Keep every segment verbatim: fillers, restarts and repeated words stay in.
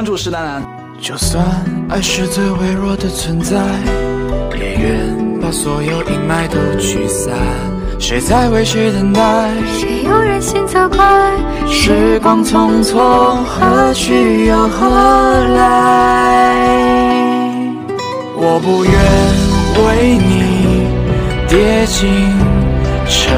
关注石楠楠。 就算爱是最微弱的存在，也愿把所有阴霾都驱散。谁在为谁等待？ 谁有人心则快？ 时光匆匆，何去又何来？我不愿为你跌进尘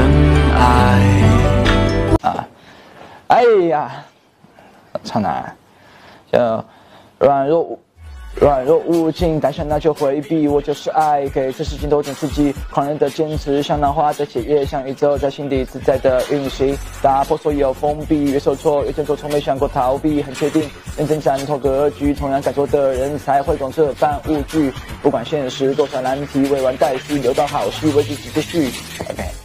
埃。 啊，哎呀，超难，就软弱软弱无情，但想那就回避。我就是爱，给这世间多点刺激，狂热的坚持，像浪花的血液，像宇宙在心底自在的运行，打破所有封闭，越受挫越振作，从没想过逃避，很确定认真战透格局，同样敢做的人才会懂这般物句。不管现实多少难题，未完待续，留到好戏为自己继续。OK。